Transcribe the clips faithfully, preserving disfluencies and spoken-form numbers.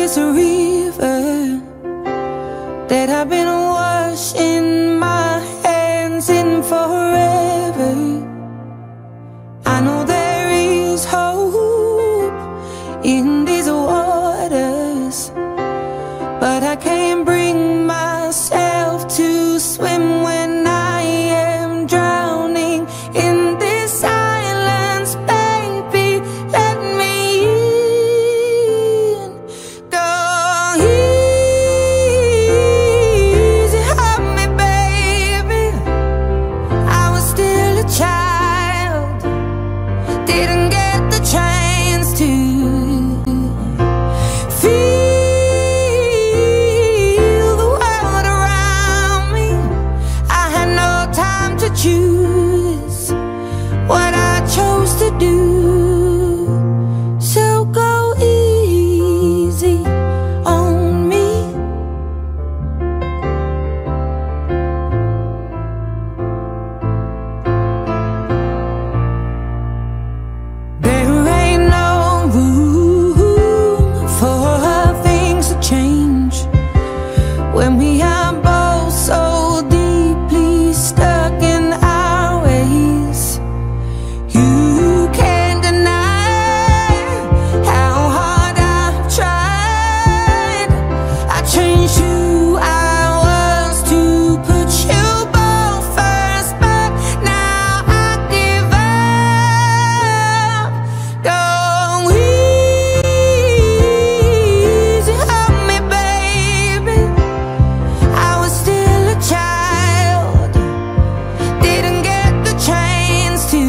this river that I've been washing my hands in forever. I know there is hope in these waters, but I can't bring myself to swim when I am drowning in this silence. Baby, let me in. Go easy on me, baby. I was still a child, didn't get the chance to feel the world around me. I had no time to choose what I chose to do. So go easy on me. There ain't no room for things to change when we are both so deeply stuck in our ways. You can't deny how hard I've tried. I changed who I was to put you both first, but now I give up. Go easy on me, baby. I was still a child, didn't get the chance to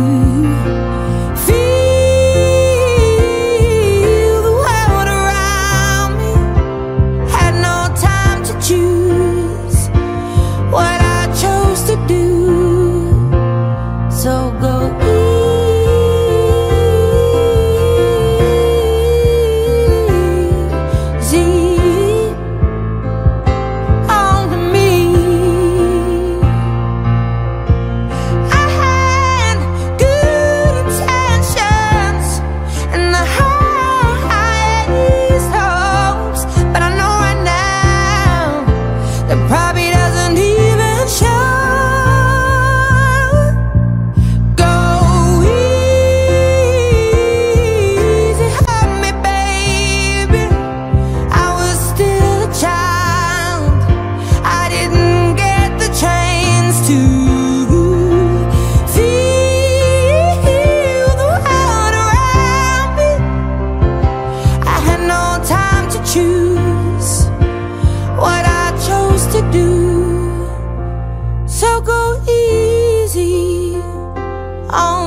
feel the world around me. Had no time to choose what I chose to do. So go easy on me. I had good intentions and the highest hopes, but I know right now that probably doesn't even show. Go easy on me, baby. I was still a child, I didn't get the chance to feel the world around me. I had no time to choose what I chose to do. So go easy on